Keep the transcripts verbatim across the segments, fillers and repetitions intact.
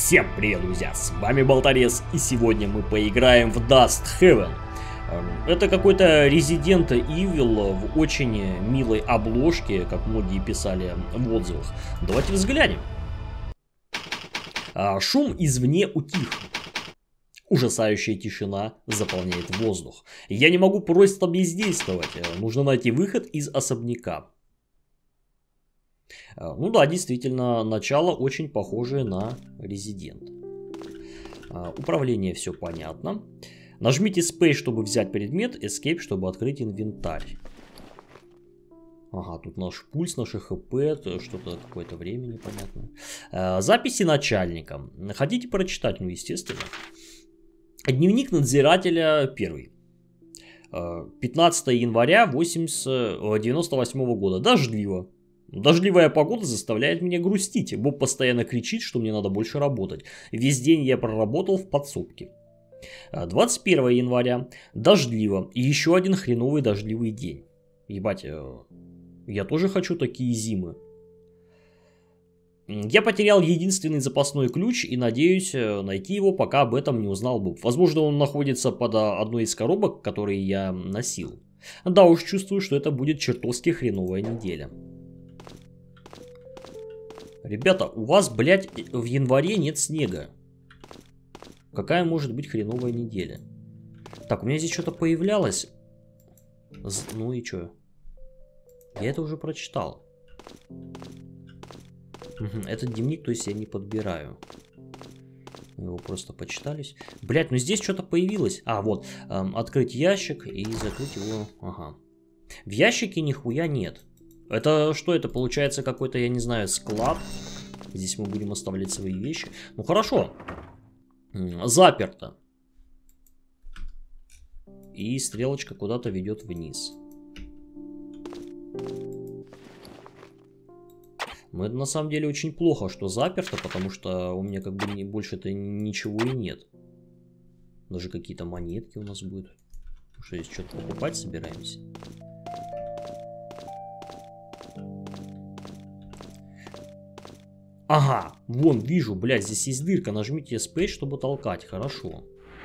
Всем привет, друзья, с вами Болторез, и сегодня мы поиграем в Dust Heaven. Это какой-то Resident Evil в очень милой обложке, как многие писали в отзывах. Давайте взглянем. Шум извне утих. Ужасающая тишина заполняет воздух. Я не могу просто бездействовать, нужно найти выход из особняка. Ну да, действительно, начало очень похожее на Resident. Управление все понятно. Нажмите Space, чтобы взять предмет, Escape, чтобы открыть инвентарь. Ага, тут наш пульс, наше ХП, что-то какое-то время непонятно. Записи начальника. Хотите прочитать? Ну, естественно. Дневник надзирателя первый. пятнадцатого января девяносто восьмого года. Дождливо. Дождливая погода заставляет меня грустить. Боб постоянно кричит, что мне надо больше работать. Весь день я проработал в подсобке. двадцать первого января. Дождливо. И еще один хреновый дождливый день. Ебать, я тоже хочу такие зимы. Я потерял единственный запасной ключ и надеюсь найти его, пока об этом не узнал Боб. Возможно, он находится под одной из коробок, которые я носил. Да уж, чувствую, что это будет чертовски хреновая неделя. Ребята, у вас, блядь, в январе нет снега. Какая может быть хреновая неделя? Так, у меня здесь что-то появлялось. Ну и чё? Я это уже прочитал. Угу, этот дневник, то есть я не подбираю. Его просто почитались. Блядь, ну здесь что-то появилось. А, вот. Эм, открыть ящик и закрыть его. Ага. В ящике нихуя нет. Это что это? Получается какой-то, я не знаю, склад. Здесь мы будем оставлять свои вещи. Ну хорошо. Заперто. И стрелочка куда-то ведет вниз. Но это на самом деле очень плохо, что заперто, потому что у меня как бы не, больше-то ничего и нет. Даже какие-то монетки у нас будут. Что здесь что-то покупать собираемся? Ага, вон, вижу, блядь, здесь есть дырка. Нажмите Space, чтобы толкать. Хорошо.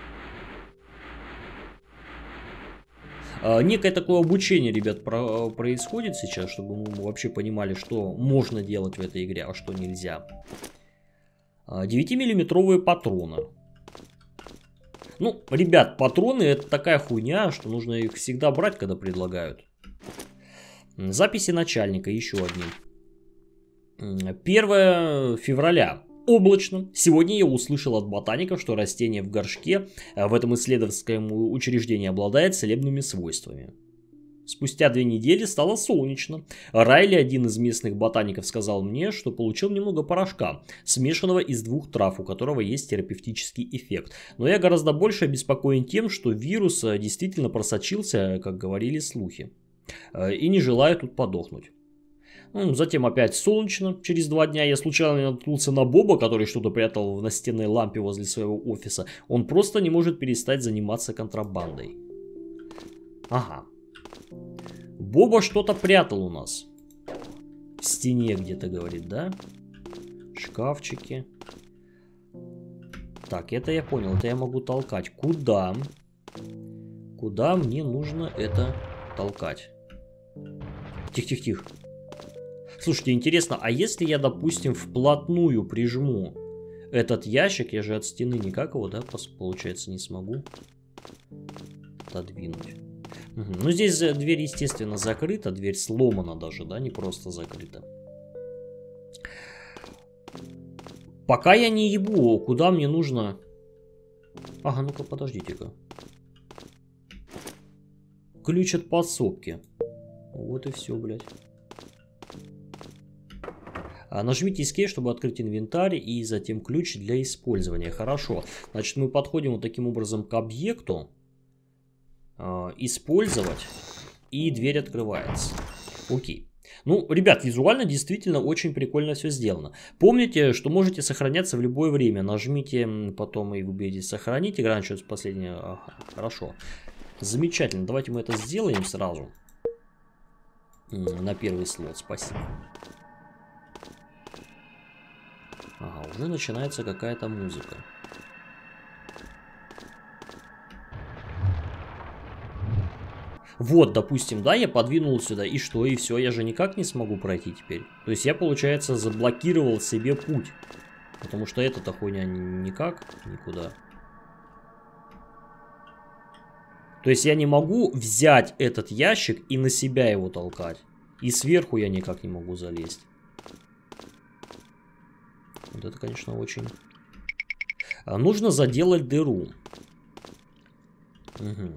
А, некое такое обучение, ребят, про происходит сейчас, чтобы мы вообще понимали, что можно делать в этой игре, а что нельзя. А, девятимиллиметровые патроны. Ну, ребят, патроны это такая хуйня, что нужно их всегда брать, когда предлагают. Записи начальника, еще одни. первого февраля. Облачно. Сегодня я услышал от ботаников, что растение в горшке в этом исследовательском учреждении обладает целебными свойствами. Спустя две недели стало солнечно. Райли, один из местных ботаников, сказал мне, что получил немного порошка, смешанного из двух трав, у которого есть терапевтический эффект. Но я гораздо больше обеспокоен тем, что вирус действительно просочился, как говорили слухи, и не желаю тут подохнуть. Затем опять солнечно. Через два дня я случайно наткнулся на Боба, который что-то прятал в настенной лампе возле своего офиса. Он просто не может перестать заниматься контрабандой. Ага. Боба что-то прятал у нас. В стене где-то, говорит, да? Шкафчики. Так, это я понял. Это я могу толкать. Куда? Куда мне нужно это толкать? Тихо-тихо-тихо. Слушайте, интересно, а если я, допустим, вплотную прижму этот ящик, я же от стены никак его, да, получается, не смогу отодвинуть. Угу. Ну, здесь дверь, естественно, закрыта, дверь сломана даже, да, не просто закрыта. Пока я не ебу, куда мне нужно... Ага, ну-ка, подождите-ка. Ключ от подсобки. Вот и все, блядь. Нажмите Escape, чтобы открыть инвентарь и затем ключ для использования. Хорошо. Значит, мы подходим вот таким образом к объекту. Э, использовать. И дверь открывается. Окей. Ну, ребят, визуально действительно очень прикольно все сделано. Помните, что можете сохраняться в любое время. Нажмите потом и выберите сохранить. Игра начнется последняя. Ага, хорошо. Замечательно. Давайте мы это сделаем сразу. На первый слот. Спасибо. Ага, уже начинается какая-то музыка. Вот, допустим, да, я подвинул сюда, и что, и все, я же никак не смогу пройти теперь. То есть я, получается, заблокировал себе путь. Потому что эта-то хуйня никак никуда. То есть я не могу взять этот ящик и на себя его толкать. И сверху я никак не могу залезть. Вот это, конечно, очень... А нужно заделать дыру. Угу.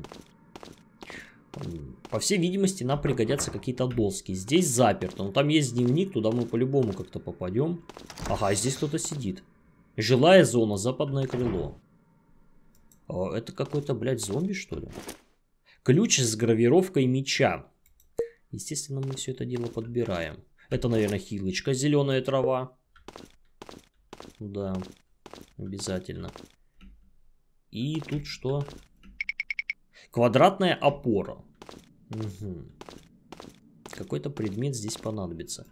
По всей видимости, нам пригодятся какие-то доски. Здесь заперто. Но там есть дневник, туда мы по-любому как-то попадем. Ага, здесь кто-то сидит. Жилая зона, западное крыло. А, это какой-то, блядь, зомби, что ли? Ключ с гравировкой меча. Естественно, мы все это дело подбираем. Это, наверное, хилочка, зеленая трава. Да, обязательно. И тут что? Квадратная опора. Угу. Какой-то предмет здесь понадобится.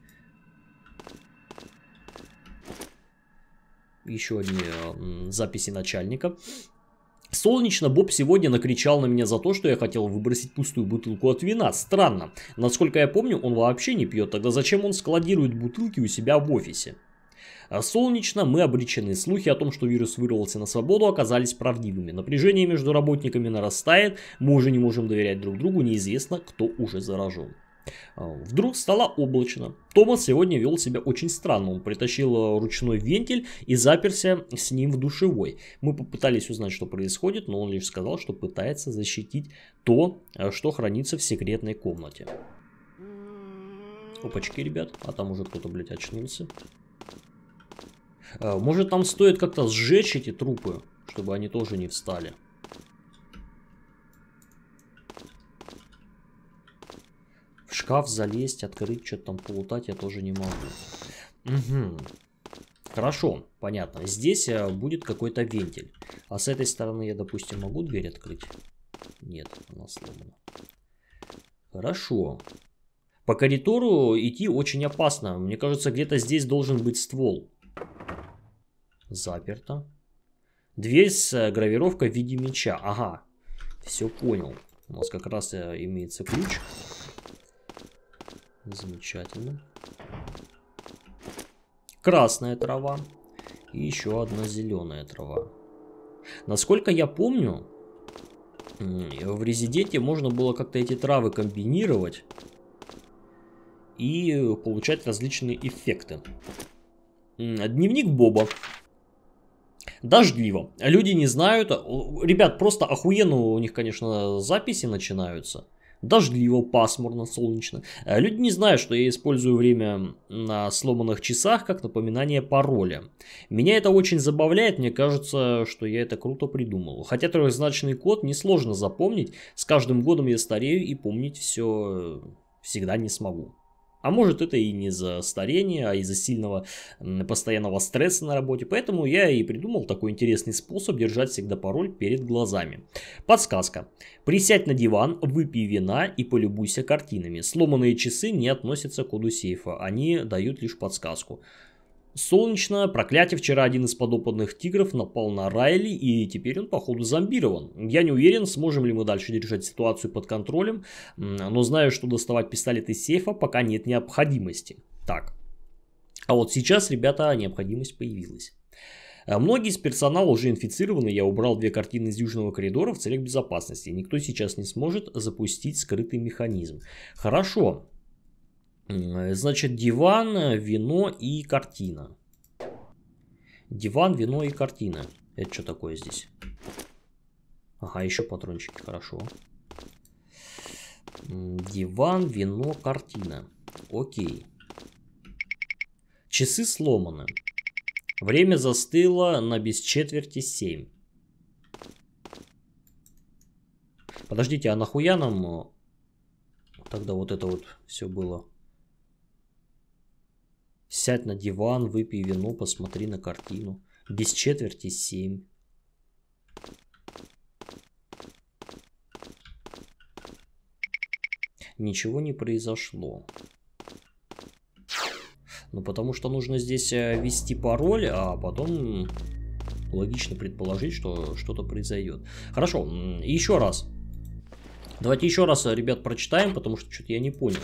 Еще одни э, записи начальника. Солнечно Боб сегодня накричал на меня за то, что я хотел выбросить пустую бутылку от вина. Странно. Насколько я помню, он вообще не пьет. Тогда зачем он складирует бутылки у себя в офисе? Солнечно мы обречены. Слухи о том, что вирус вырвался на свободу, оказались правдивыми. Напряжение между работниками нарастает. Мы уже не можем доверять друг другу. Неизвестно, кто уже заражен. Вдруг стало облачно. Томас сегодня вел себя очень странно. Он притащил ручной вентиль и заперся с ним в душевой. Мы попытались узнать, что происходит, но он лишь сказал, что пытается защитить то, что хранится в секретной комнате. Опачки, ребят. А там уже кто-то, блядь, очнулся. Может, там стоит как-то сжечь эти трупы, чтобы они тоже не встали. В шкаф залезть, открыть, что-то там полутать я тоже не могу. Угу. Хорошо, понятно. Здесь будет какой-то вентиль. А с этой стороны я, допустим, могу дверь открыть? Нет, она сломана. Хорошо. По коридору идти очень опасно. Мне кажется, где-то здесь должен быть ствол. Заперто. Дверь с гравировкой в виде меча. Ага, все понял. У нас как раз имеется ключ. Замечательно. Красная трава. И еще одна зеленая трава. Насколько я помню, в Резиденте можно было как-то эти травы комбинировать и получать различные эффекты. Дневник Боба. Дождливо. Люди не знают. Ребят, просто охуенно у них, конечно, записи начинаются. Дождливо, пасмурно, солнечно. Люди не знают, что я использую время на сломанных часах как напоминание пароля. Меня это очень забавляет, мне кажется, что я это круто придумал. Хотя трехзначный код несложно запомнить, с каждым годом я старею и помнить все всегда не смогу. А может, это и не из-за старения, а из-за сильного постоянного стресса на работе. Поэтому я и придумал такой интересный способ держать всегда пароль перед глазами. Подсказка. Присядь на диван, выпей вина и полюбуйся картинами. Сломанные часы не относятся к коду сейфа, они дают лишь подсказку. Солнечно, проклятие, вчера один из подопытных тигров напал на Райли, и теперь он, походу, зомбирован. Я не уверен, сможем ли мы дальше держать ситуацию под контролем, но знаю, что доставать пистолет из сейфа пока нет необходимости. Так, а вот сейчас, ребята, необходимость появилась. Многие из персонала уже инфицированы, я убрал две картины из южного коридора в целях безопасности. Никто сейчас не сможет запустить скрытый механизм. Хорошо. Значит, диван, вино и картина. Диван, вино и картина. Это что такое здесь? Ага, еще патрончики, хорошо. Диван, вино, картина. Окей. Часы сломаны. Время застыло на без четверти семь. Подождите, а нахуя нам тогда вот это вот все было? Сядь на диван, выпей вино, посмотри на картину. Без четверти семь. Ничего не произошло. Ну, потому что нужно здесь ввести пароль, а потом логично предположить, что что-то произойдет. Хорошо, еще раз. Давайте еще раз, ребят, прочитаем, потому что что-то я не понял.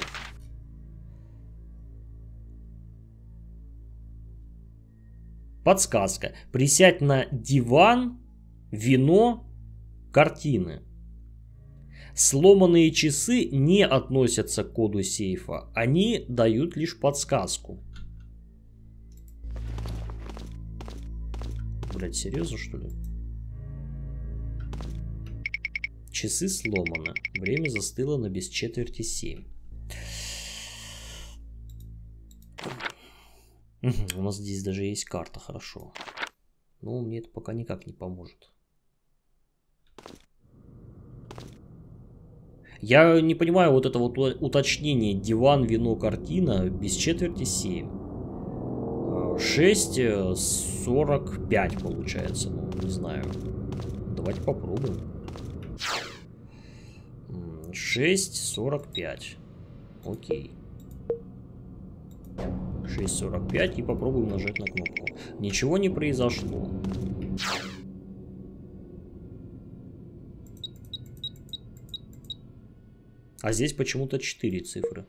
Подсказка. Присядь на диван, вино, картины. Сломанные часы не относятся к коду сейфа. Они дают лишь подсказку. Блять, серьезно, что ли? Часы сломаны. Время застыло на без четверти семь. У нас здесь даже есть карта, хорошо. Но мне это пока никак не поможет. Я не понимаю вот это вот уточнение. Диван, вино, картина без четверти семь. шесть сорок пять получается. Ну, не знаю. Давайте попробуем. шесть сорок пять. Окей. шесть сорок пять и попробуем нажать на кнопку. Ничего не произошло. А здесь почему-то четыре цифры.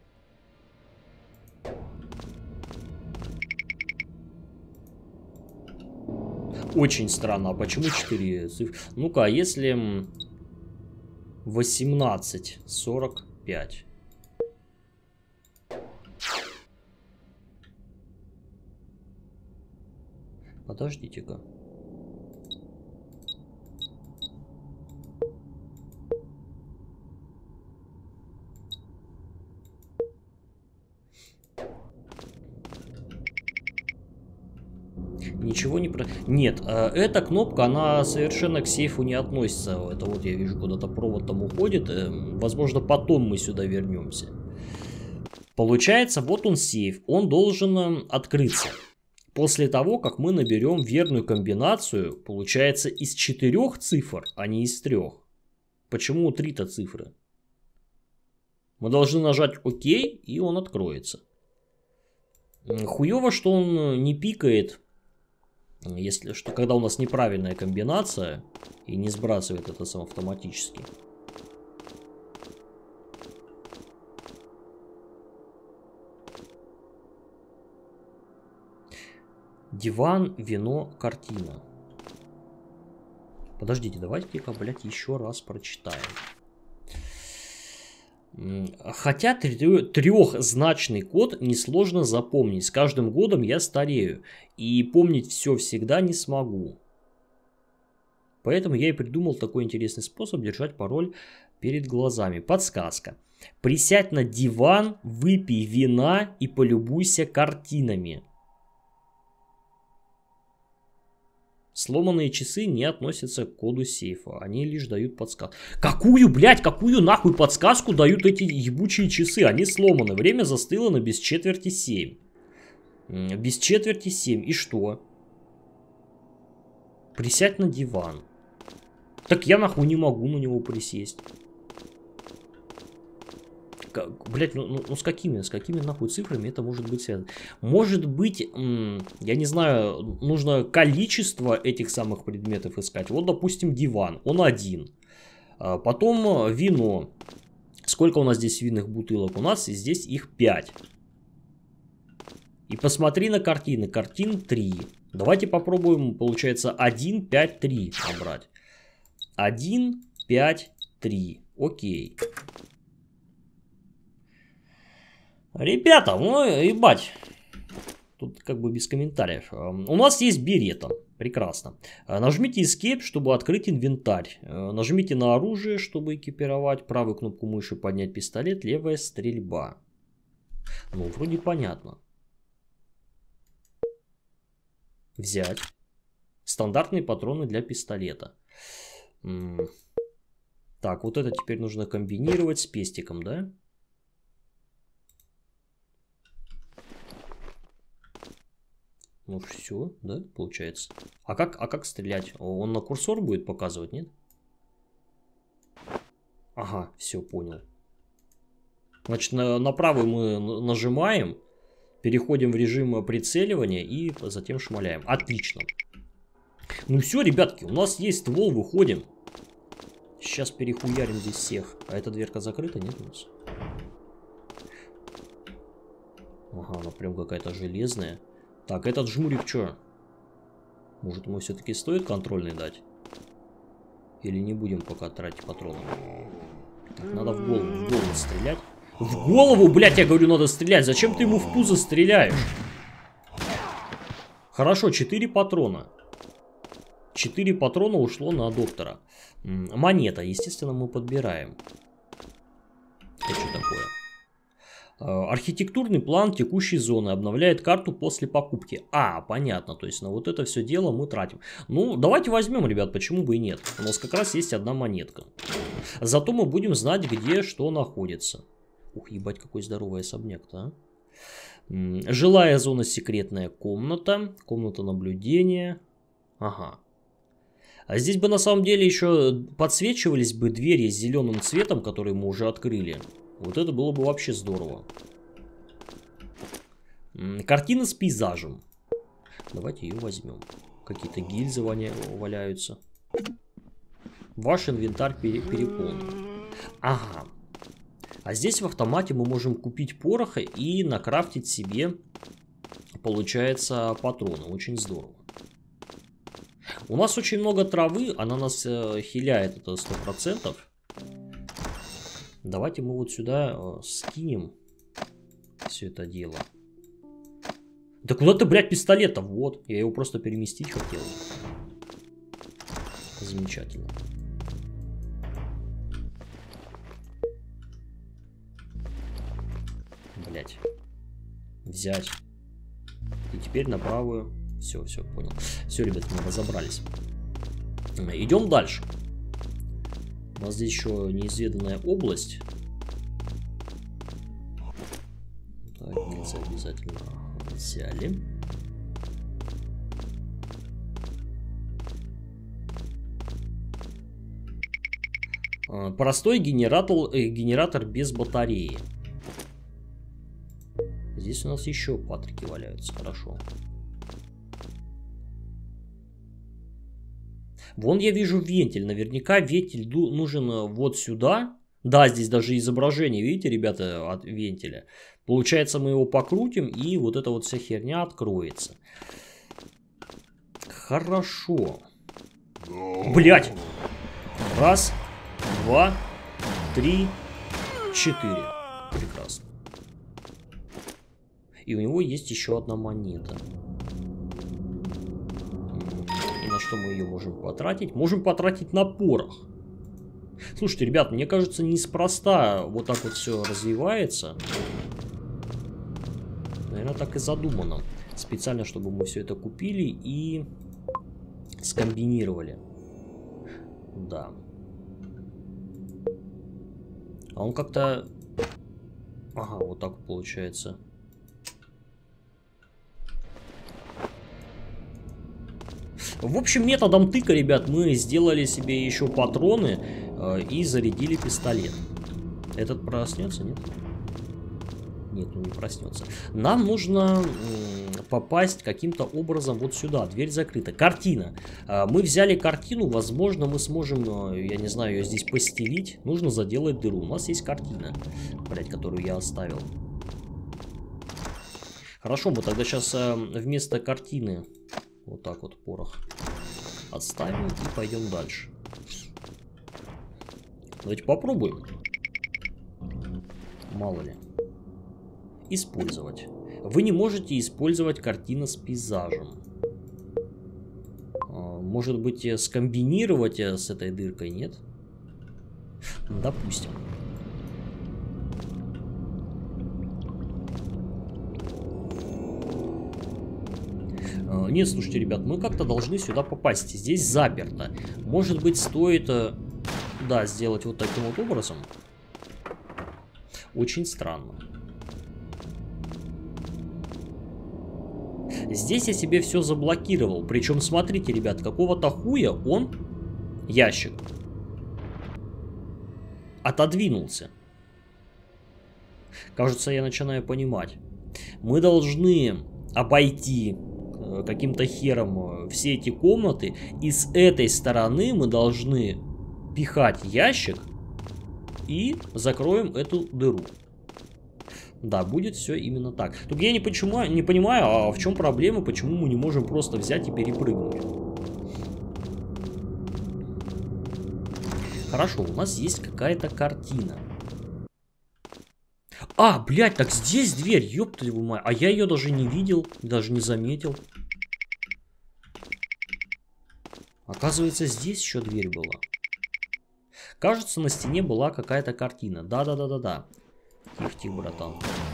Очень странно. А почему четыре цифры? Ну-ка, а если восемнадцать сорок пять? Подождите-ка. Ничего не про... Нет, эта кнопка, она совершенно к сейфу не относится. Это вот я вижу, куда-то провод там уходит. Возможно, потом мы сюда вернемся. Получается, вот он сейф. Он должен открыться. После того, как мы наберем верную комбинацию, получается, из четырех цифр, а не из трех. Почему три-то цифры? Мы должны нажать ОК, и он откроется. Хуево, что он не пикает, если что, когда у нас неправильная комбинация, и не сбрасывает это сам автоматически. Диван, вино, картина. Подождите, давайте-ка, блядь, еще раз прочитаем. Хотя трехзначный код несложно запомнить. С каждым годом я старею. И помнить все всегда не смогу. Поэтому я и придумал такой интересный способ держать пароль перед глазами. Подсказка. Присядь на диван, выпей вина и полюбуйся картинами. Сломанные часы не относятся к коду сейфа. Они лишь дают подсказку. Какую, блядь, какую нахуй подсказку дают эти ебучие часы? Они сломаны. Время застыло на без четверти семь. Без четверти семь. И что? Присядь на диван. Так я нахуй не могу на него присесть. Как, блять, ну, ну, ну с какими, с какими нахуй цифрами это может быть связано? Может быть, я не знаю, нужно количество этих самых предметов искать. Вот, допустим, диван, он один. Потом вино. Сколько у нас здесь винных бутылок? У нас здесь их пять. И посмотри на картины. Картин три. Давайте попробуем, получается, один, пять, три набрать. один, пять, три. Окей. Ребята, ну ебать. Тут как бы без комментариев. У нас есть берета. Прекрасно. Нажмите Escape, чтобы открыть инвентарь. Нажмите на оружие, чтобы экипировать. Правую кнопку мыши поднять пистолет. Левая стрельба. Ну, вроде понятно. Взять. Стандартные патроны для пистолета. Так, вот это теперь нужно комбинировать с пестиком, да? Ну все, да, получается. А как, а как стрелять? Он на курсор будет показывать, нет? Ага, все, понял. Значит, на, на правую мы нажимаем. Переходим в режим прицеливания и затем шмаляем. Отлично. Ну все, ребятки, у нас есть ствол, выходим. Сейчас перехуярим здесь всех. А эта дверка закрыта, нет у нас? Ага, она прям какая-то железная. Так, этот жмурик что? Может, ему все-таки стоит контрольный дать? Или не будем пока тратить патроны? Так, надо в голову, в голову стрелять. В голову, блядь, я говорю, надо стрелять. Зачем ты ему в пузо стреляешь? Хорошо, четыре патрона. четыре патрона ушло на доктора. Монета, естественно, мы подбираем. Это что такое? Архитектурный план текущей зоны обновляет карту после покупки. А, понятно, то есть на вот это все дело мы тратим. Ну, давайте возьмем, ребят, почему бы и нет. У нас как раз есть одна монетка. Зато мы будем знать, где что находится. Ух, ебать, какой здоровый особняк-то, а. Жилая зона, секретная комната. Комната наблюдения. Ага. А здесь бы на самом деле еще подсвечивались бы двери с зеленым цветом, которые мы уже открыли. Вот это было бы вообще здорово. Картина с пейзажем. Давайте ее возьмем. Какие-то гильзы валяются. Ваш инвентарь пере переполнен. Ага. А здесь в автомате мы можем купить пороха и накрафтить себе, получается, патроны. Очень здорово. У нас очень много травы, она нас э, хиляет, это сто процентов. Давайте мы вот сюда э, скинем все это дело. Да куда ты, блядь, пистолет-то? Вот, я его просто переместить хотел. Замечательно. Блядь. Взять. И теперь на правую. Все, все, понял. Все, ребята, мы разобрались. Идем дальше. У нас здесь еще неизведанная область. Так, гильзы обязательно взяли. Простой генератор, э, генератор без батареи. Здесь у нас еще патрики валяются, хорошо. Вон я вижу вентиль. Наверняка вентиль нужен вот сюда. Да, здесь даже изображение, видите, ребята, от вентиля. Получается, мы его покрутим, и вот эта вот вся херня откроется. Хорошо. Блять. Раз, два, три, четыре. Прекрасно. И у него есть еще одна монета. Что мы ее можем потратить? Можем потратить на порох. Слушайте, ребят, мне кажется, неспроста вот так вот все развивается. Наверное, так и задумано. Специально, чтобы мы все это купили и скомбинировали. Да. А он как-то... Ага, вот так получается. В общем, методом тыка, ребят, мы сделали себе еще патроны э, и зарядили пистолет. Этот проснется, нет? Нет, он не проснется. Нам нужно э, попасть каким-то образом вот сюда. Дверь закрыта. Картина. Э, мы взяли картину. Возможно, мы сможем, э, я не знаю, ее здесь постелить. Нужно заделать дыру. У нас есть картина, блять, которую я оставил. Хорошо, мы тогда сейчас э, вместо картины... Вот так вот порох отставим и пойдем дальше. Давайте попробуем. Мало ли. Использовать. Вы не можете использовать картину с пейзажем. Может быть, скомбинировать с этой дыркой, нет? Допустим. Нет, слушайте, ребят, мы как-то должны сюда попасть. Здесь заперто. Может быть, стоит, да, сделать вот таким вот образом. Очень странно. Здесь я себе все заблокировал. Причем, смотрите, ребят, какого-то хуя он, ящик, отодвинулся. Кажется, я начинаю понимать. Мы должны обойти э, каким-то хером э, все эти комнаты. И с этой стороны мы должны пихать ящик и закроем эту дыру. Да, будет все именно так. Только я не, почему, не понимаю, а в чем проблема, почему мы не можем просто взять и перепрыгнуть. Хорошо, у нас есть какая-то картина. А, блядь, так здесь дверь, ёпта его мать. А я ее даже не видел, даже не заметил. Оказывается, здесь еще дверь была. Кажется, на стене была какая-то картина. Да-да-да-да-да. Тихо-тихо, братан.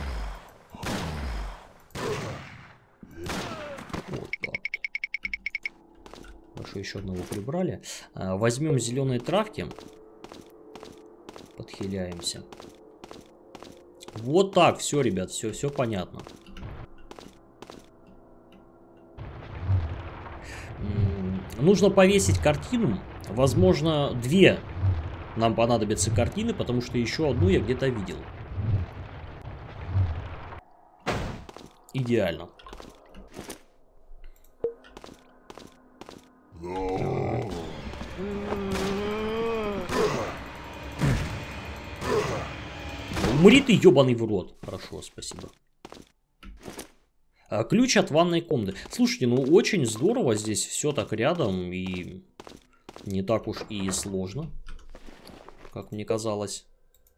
Вот так. Хорошо, еще одного прибрали. Возьмем зеленые травки. Подхиляемся. Вот так, все, ребят, все, все понятно. Нужно повесить картину. Возможно, две нам понадобятся картины, потому что еще одну я где-то видел. Идеально. Умри ты, ебаный в рот. Хорошо, спасибо. А, ключ от ванной комнаты. Слушайте, ну очень здорово здесь все так рядом и не так уж и сложно, как мне казалось.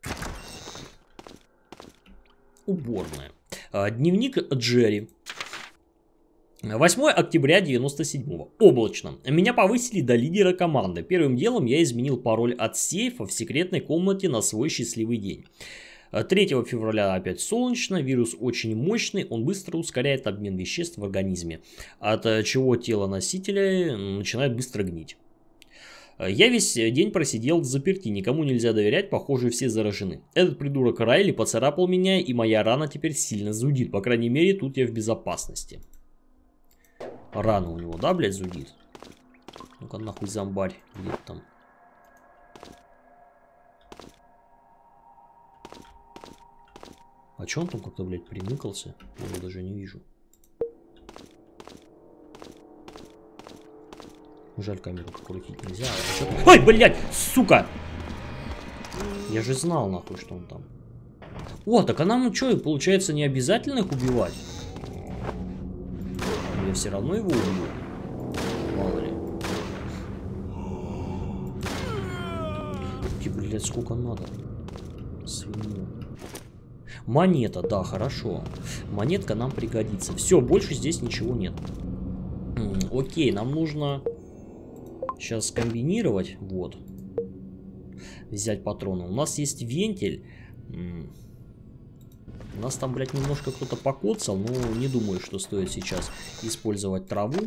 Уборная. А, дневник Джерри. восьмое октября девяносто седьмого. Облачно. Меня повысили до лидера команды. Первым делом я изменил пароль от сейфа в секретной комнате на свой счастливый день. третьего февраля опять солнечно, вирус очень мощный, он быстро ускоряет обмен веществ в организме, от чего тело носителя начинает быстро гнить. Я весь день просидел в заперти, никому нельзя доверять, похоже, все заражены. Этот придурок Райли поцарапал меня, и моя рана теперь сильно зудит, по крайней мере, тут я в безопасности. Рана у него, да, блядь, зудит? Ну-ка нахуй зомбарь, где-то там. А чё он там как-то, блядь, приныкался? Я его даже не вижу. Жаль, камеру покрутить нельзя. А ой, блядь, сука! Я же знал, нахуй, что он там. О, так а нам, что, получается, не обязательно их убивать? Я все равно его убью. Мало ли. Тебе, блядь, сколько надо? Свинью. Монета, да, хорошо. Монетка нам пригодится. Все, больше здесь ничего нет. М -м, окей, нам нужно сейчас скомбинировать. Вот. Взять патроны. У нас есть вентиль. М -м. У нас там, блядь, немножко кто-то покоцал, но не думаю, что стоит сейчас использовать траву.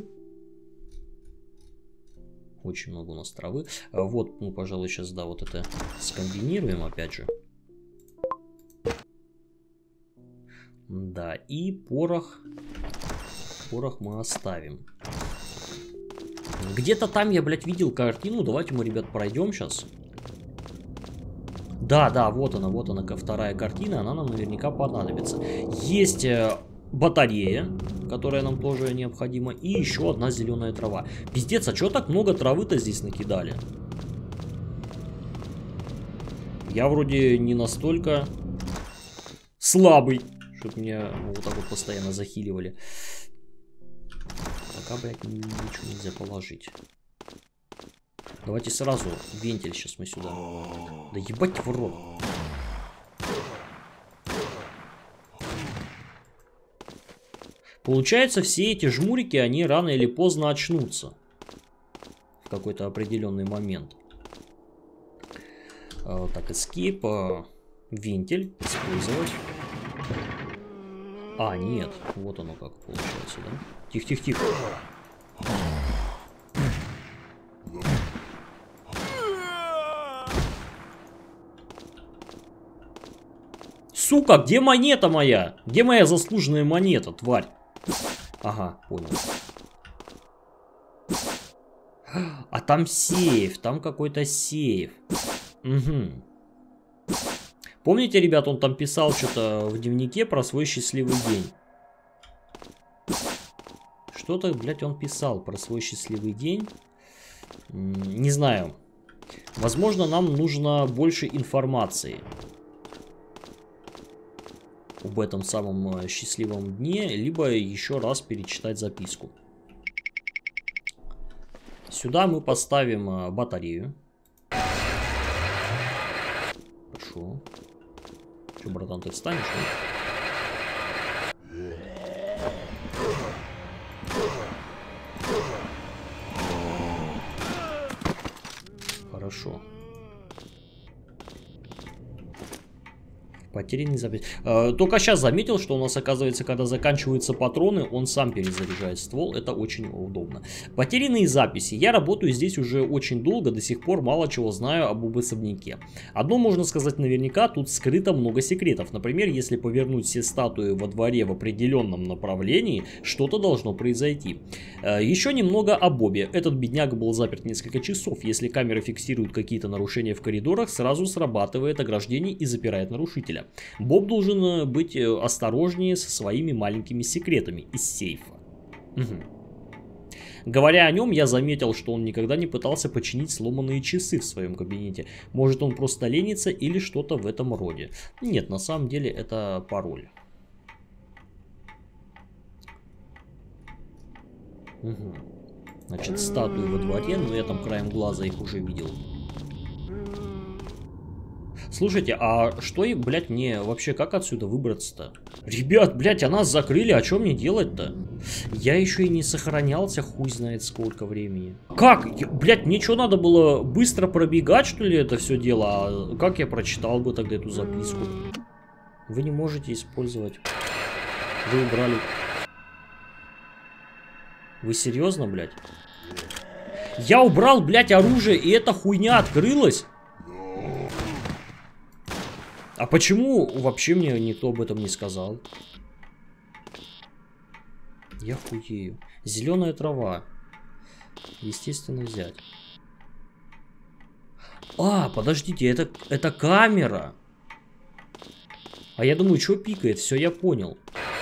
Очень много у нас травы. Вот, ну, пожалуй, сейчас, да, вот это скомбинируем опять же. Да, и порох. Порох мы оставим. Где-то там я, блядь, видел картину. Давайте мы, ребят, пройдем сейчас. Да, да, вот она, вот она, вторая картина. Она нам наверняка понадобится. Есть батарея, которая нам тоже необходима. И еще одна зеленая трава. Пиздец, а что так много травы-то здесь накидали? Я вроде не настолько слабый, чтобы меня вот так вот постоянно захиливали. Пока, блядь, ничего нельзя положить. Давайте сразу вентиль сейчас мы сюда. Да ебать в рот. Получается, все эти жмурики, они рано или поздно очнутся. В какой-то определенный момент. А, так, escape. А, вентиль использовать. А, нет. Вот оно как получается, да? Тихо-тихо-тихо. Сука, где монета моя? Где моя заслуженная монета, тварь? Ага, понял. А там сейф, там какой-то сейф. Угу. Помните, ребят, он там писал что-то в дневнике про свой счастливый день? Что-то, блядь, он писал про свой счастливый день. Не знаю. Возможно, нам нужно больше информации об этом самом счастливом дне, либо еще раз перечитать записку. Сюда мы поставим батарею. Хорошо. Че, братан, ты встанешь? Хорошо. Потерянный запись. Э, только сейчас заметил, что у нас, оказывается, когда заканчиваются патроны, он сам перезаряжает ствол. Это очень удобно. Потерянные записи. Я работаю здесь уже очень долго, до сих пор мало чего знаю об особняке. Одно можно сказать наверняка, тут скрыто много секретов. Например, если повернуть все статуи во дворе в определенном направлении, что-то должно произойти. Э, еще немного о Бобе. Этот бедняга был заперт несколько часов. Если камеры фиксируют какие-то нарушения в коридорах, сразу срабатывает ограждение и запирает нарушителя. Боб должен быть осторожнее со своими маленькими секретами из сейфа. Угу. Говоря о нем, я заметил, что он никогда не пытался починить сломанные часы в своем кабинете. Может, он просто ленится или что-то в этом роде. Нет, на самом деле это пароль. Угу. Значит, статуи во дворе, но я там краем глаза их уже видел. Слушайте, а что, блядь, мне вообще как отсюда выбраться-то? Ребят, блядь, а нас закрыли, а что мне делать-то? Я еще и не сохранялся, хуй знает сколько времени. Как? Я, блядь, мне что, надо было быстро пробегать, что ли, это все дело? А как я прочитал бы тогда эту записку? Вы не можете использовать. Вы убрали. Вы серьезно, блядь? Я убрал, блядь, оружие, и эта хуйня открылась? А почему вообще мне никто об этом не сказал? Я хуею. Зеленая трава. Естественно, взять. А, подождите, это, это камера. А я думаю, что пикает? Все, я понял.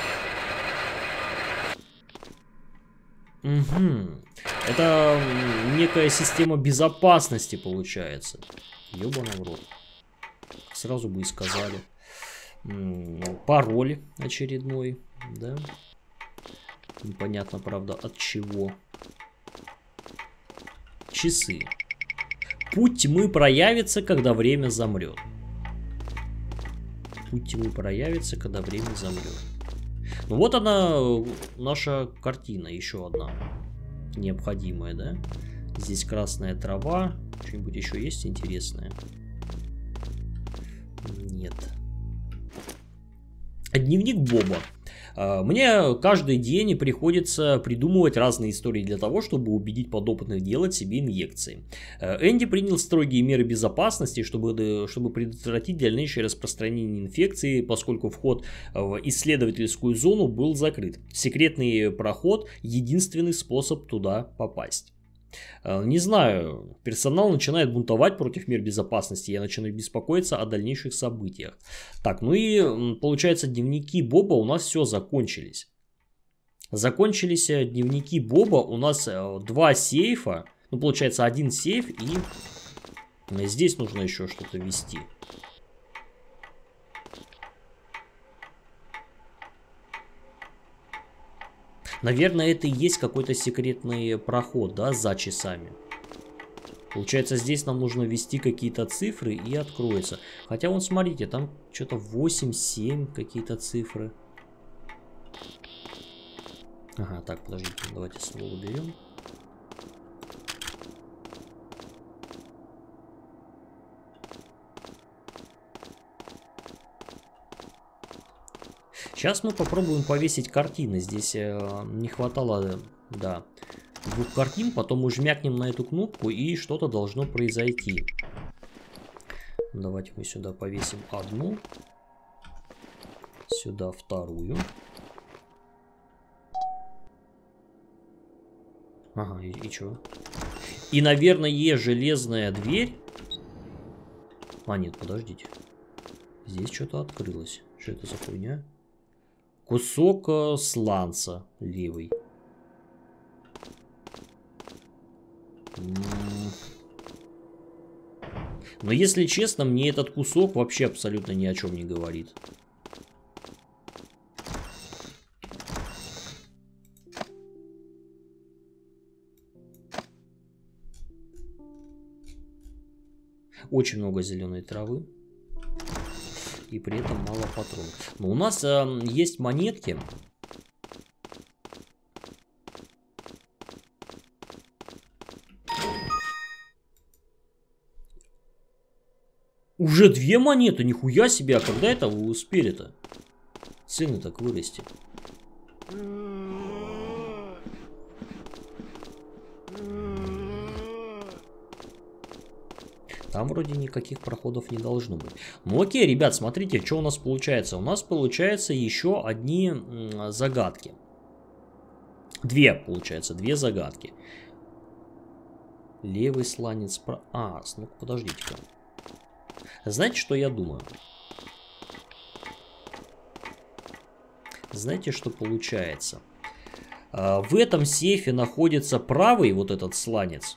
Угу. Это некая система безопасности получается. Ёбаный в рот. Сразу бы и сказали. Пароль очередной, да? Непонятно, правда, от чего. Часы. Путь тьмы проявится, когда время замрет. Путь тьмы проявится, когда время замрет. Ну вот она, наша картина, еще одна. Необходимая, да? Здесь красная трава. Что-нибудь еще есть интересное? Нет. Дневник Боба. Мне каждый день приходится придумывать разные истории для того, чтобы убедить подопытных делать себе инъекции. Энди принял строгие меры безопасности, чтобы, чтобы предотвратить дальнейшее распространение инфекции, поскольку вход в исследовательскую зону был закрыт. Секретный проход – единственный способ туда попасть. Не знаю, персонал начинает бунтовать против мер безопасности, я начинаю беспокоиться о дальнейших событиях. Так, ну и получается, дневники Боба у нас все закончились. Закончились дневники Боба, у нас два сейфа, ну получается один сейф, и здесь нужно еще что-то ввести. Наверное, это и есть какой-то секретный проход, да, за часами. Получается, здесь нам нужно ввести какие-то цифры и откроется. Хотя, вон, смотрите, там что-то восемь, семь какие-то цифры. Ага, так, подождите, давайте ствол уберем. Сейчас мы попробуем повесить картины. Здесь э, не хватало, да, двух картин. Потом мы жмякнем на эту кнопку, и что-то должно произойти. Давайте мы сюда повесим одну. Сюда вторую. Ага, и, и что? И, наверное, железная дверь. А, нет, подождите. Здесь что-то открылось. Что это за хуйня? Кусок э, сланца левый. Но если честно, мне этот кусок вообще абсолютно ни о чем не говорит. Очень много зеленой травы. И при этом мало патронов. Но у нас э, есть монетки. Уже две монеты, нихуя себе, а когда это вы успели-то? Цены так вырасти. Там вроде никаких проходов не должно быть. Ну окей, ребят, смотрите, что у нас получается. У нас получается еще одни загадки. Две, получается, две загадки. Левый сланец... Про... А, ну подождите-ка. Знаете, что я думаю? Знаете, что получается? В этом сейфе находится правый вот этот сланец.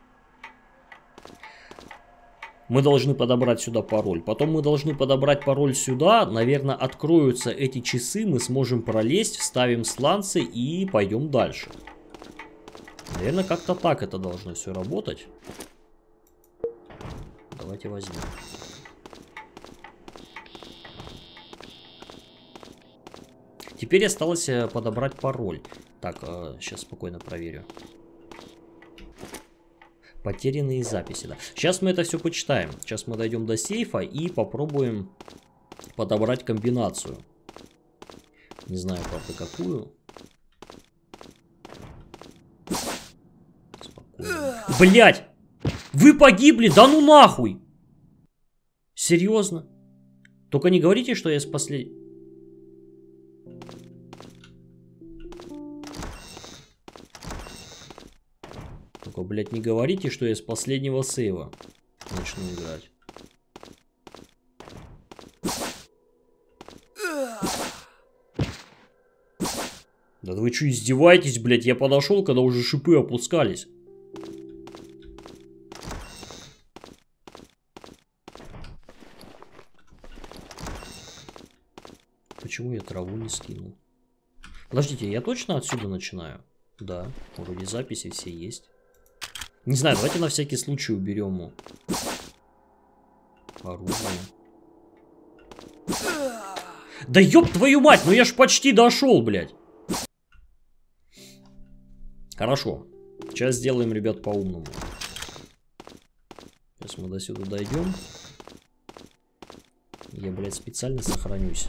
Мы должны подобрать сюда пароль. Потом мы должны подобрать пароль сюда. Наверное, откроются эти часы. Мы сможем пролезть, вставим сланцы и пойдем дальше. Наверное, как-то так это должно все работать. Давайте возьмем. Теперь осталось подобрать пароль. Так, сейчас спокойно проверю. Потерянные записи, да. Сейчас мы это все почитаем. Сейчас мы дойдем до сейфа и попробуем подобрать комбинацию. Не знаю, правда, какую. Спокойно. Блять! Вы погибли? Да ну нахуй! Серьезно? Только не говорите, что я из последнего... Только, блядь, не говорите, что я с последнего сейва начну играть. Да вы что, издеваетесь, блядь? Я подошел, когда уже шипы опускались. Почему я траву не скинул? Подождите, я точно отсюда начинаю? Да, вроде записи все есть. Не знаю, давайте на всякий случай уберем оружие. Да ёб твою мать, ну я ж почти дошел, блядь. Хорошо. Сейчас сделаем, ребят, по-умному. Сейчас мы до сюда дойдем. Я, блядь, специально сохранюсь.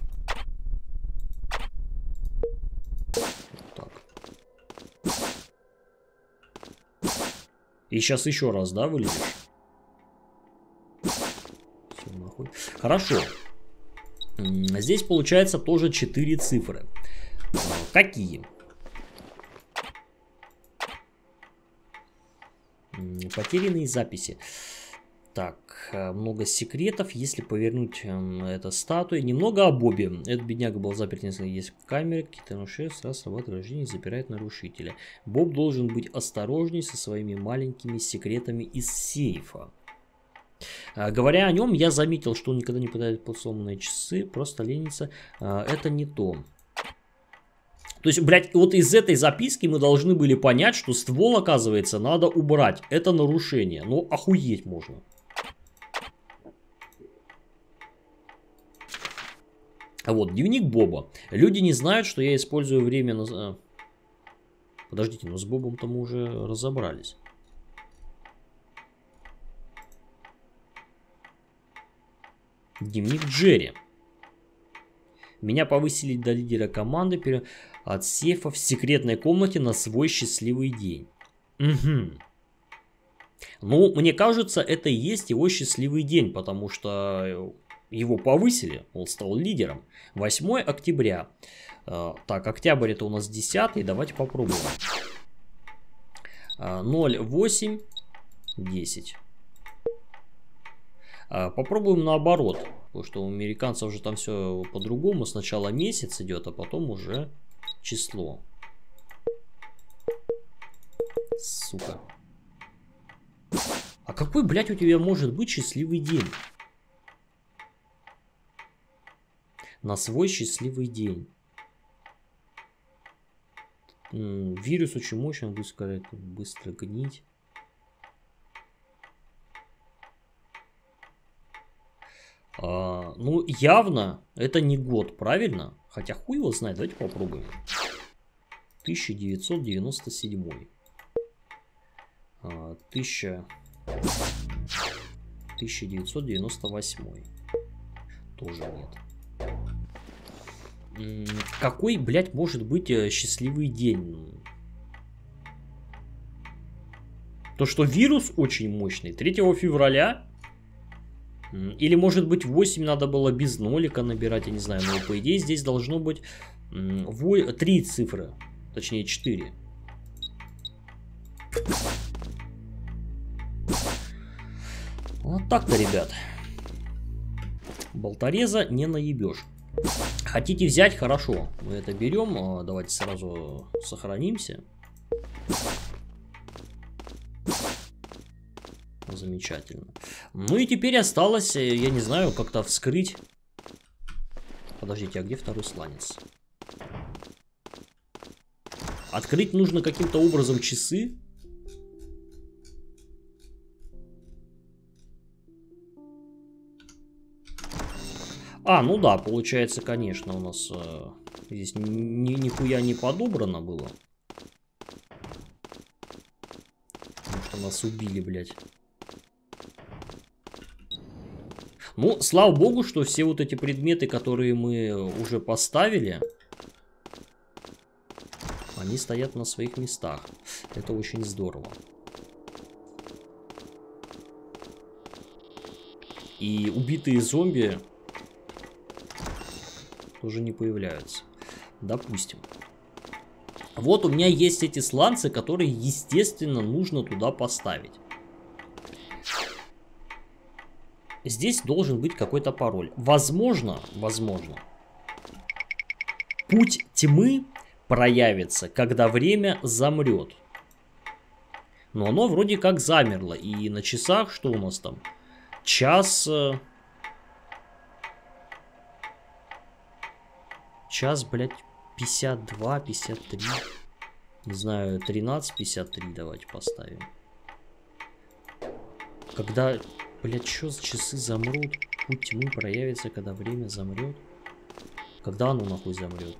И сейчас еще раз, да, вылезешь? Все, нахуй. Хорошо. Здесь получается тоже четыре цифры. Какие? Потерянные записи. Так, много секретов. Если повернуть это статуи. Немного о Бобе. Этот бедняга был заперт несколько есть в камере. Какие-то нарушения сразу срабатывает рождение и запирает нарушителя. Боб должен быть осторожней со своими маленькими секретами из сейфа. А, говоря о нем, я заметил, что он никогда не пытается под сломанные часы. Просто ленится. А, это не то. То есть, блядь, вот из этой записки мы должны были понять, что ствол, оказывается, надо убрать. Это нарушение. Ну, охуеть можно. А вот, дневник Боба. Люди не знают, что я использую время на... Подождите, но с Бобом-то мы уже разобрались. Дневник Джерри. Меня повысили до лидера команды от сейфа в секретной комнате на свой счастливый день. Угу. Ну, мне кажется, это и есть его счастливый день, потому что его повысили, он стал лидером. восьмое октября. Так, октябрь это у нас десятый, давайте попробуем. ноль восемь десять. Попробуем наоборот. Потому что у американцев же там все по-другому. Сначала месяц идет, а потом уже число. Сука. А какой, блядь, у тебя может быть счастливый день? На свой счастливый день. М -м, вирус очень мощный, быстро, быстро гнить. А, ну, явно это не год, правильно? Хотя хуй его знает, давайте попробуем. тысяча девятьсот девяносто седьмой. А, тысяча... тысяча девятьсот девяносто восьмой. Тоже нет. М какой, блядь, может быть счастливый день? То, что вирус очень мощный. третьего февраля... Или, может быть, восемь надо было без нолика набирать, я не знаю. Но, по идее, здесь должно быть три цифры. Точнее, четыре. Вот так-то, ребят. Болтореза не наебешь. Хотите взять? Хорошо. Мы это берем. Давайте сразу сохранимся. Замечательно. Ну и теперь осталось, я не знаю, как-то вскрыть. Подождите, а где второй сланец? Открыть нужно каким-то образом часы. А, ну да, получается, конечно, у нас э, здесь ни, нихуя не подобрано было. Потому что нас убили, блядь. Ну, слава богу, что все вот эти предметы, которые мы уже поставили, они стоят на своих местах. Это очень здорово. И убитые зомби тоже не появляются. Допустим. Вот у меня есть эти сланцы, которые, естественно, нужно туда поставить. Здесь должен быть какой-то пароль. Возможно, возможно, путь тьмы проявится, когда время замрет. Но оно вроде как замерло. И на часах, что у нас там? Час... Час, блядь, пятьдесят два, пятьдесят три. Не знаю, тринадцать пятьдесят три давайте поставим. Когда... Блядь, что за часы замрут? Путь тьмы проявится, когда время замрет. Когда оно нахуй замрет?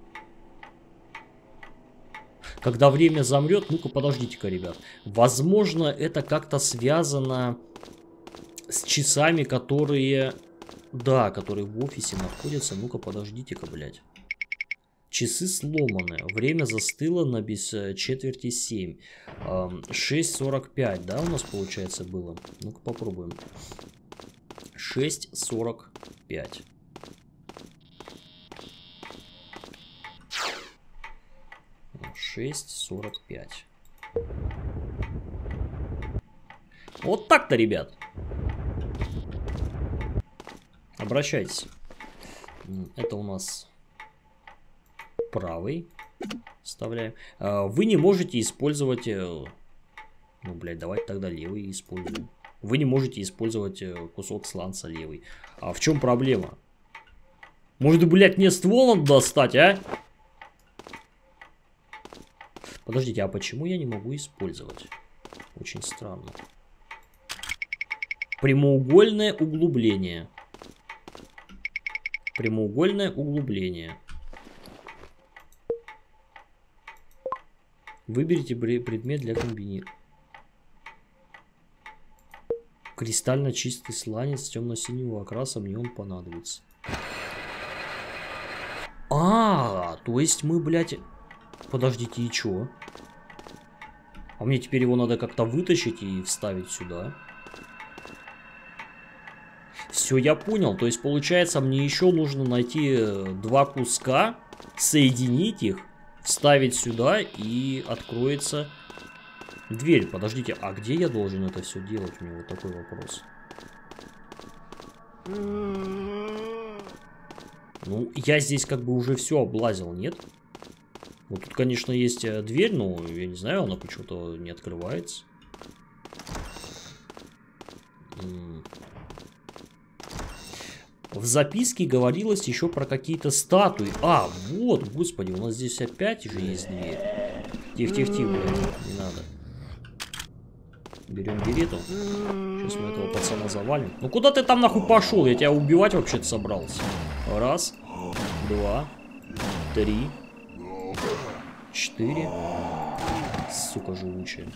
Когда время замрет, ну-ка подождите-ка, ребят. Возможно, это как-то связано с часами, которые... Да, которые в офисе находятся. Ну-ка подождите-ка, блядь. Часы сломаны. Время застыло на без четверти семь. шесть сорок пять, да, у нас получается было? Ну-ка попробуем. шесть сорок пять. шесть сорок пять. Вот так-то, ребят. Обращайтесь. Это у нас... правый вставляем. Вы не можете использовать... Ну, блядь, давайте тогда левый используем. Вы не можете использовать кусок сланца левый. А в чем проблема? Может, блядь, мне стволом достать, а? Подождите, а почему я не могу использовать? Очень странно. Прямоугольное углубление. Прямоугольное углубление. Выберите предмет для комбинирования. Кристально чистый сланец темно-синего окраса, мне он понадобится. А, то есть мы, блядь... Подождите, и чё? А мне теперь его надо как-то вытащить и вставить сюда. Все, я понял. То есть, получается, мне еще нужно найти два куска, соединить их, вставить сюда, и откроется дверь. Подождите, а где я должен это все делать? У меня вот такой вопрос. Ну, я здесь как бы уже все облазил, нет? Вот тут, конечно, есть дверь, но я не знаю, она почему-то не открывается. В записке говорилось еще про какие-то статуи. А, вот, господи, у нас здесь опять же есть дверь. Тихо-тихо-тихо, блядь, не надо. Берем берету. Сейчас мы этого пацана завалим. Ну куда ты там нахуй пошел? Я тебя убивать вообще-то собрался. Раз, два, три, четыре. Сука живучая.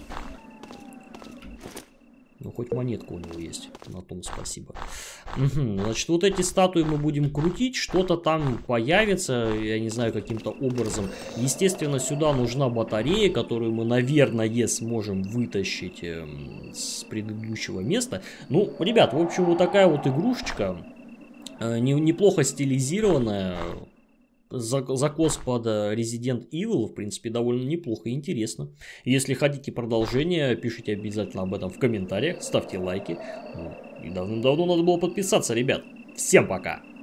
Ну, хоть монетка у него есть. На том спасибо. Угу. Значит, вот эти статуи мы будем крутить. Что-то там появится, я не знаю, каким-то образом. Естественно, сюда нужна батарея, которую мы, наверное, сможем вытащить э, с предыдущего места. Ну, ребят, в общем, вот такая вот игрушечка. Э, не, неплохо стилизированная. Закос под Resident Evil, в принципе, довольно неплохо и интересно. Если хотите продолжение, пишите обязательно об этом в комментариях, ставьте лайки. И давным-давно надо было подписаться, ребят. Всем пока!